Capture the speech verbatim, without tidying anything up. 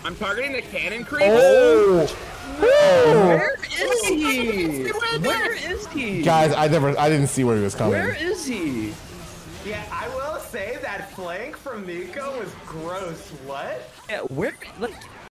I'm targeting the cannon creep. Oh. Where is he? Where is he? Guys, I never, I didn't see where he was coming. Where is he? Yeah, I will say that flank from Neeko was gross. What? Yeah, where? Like,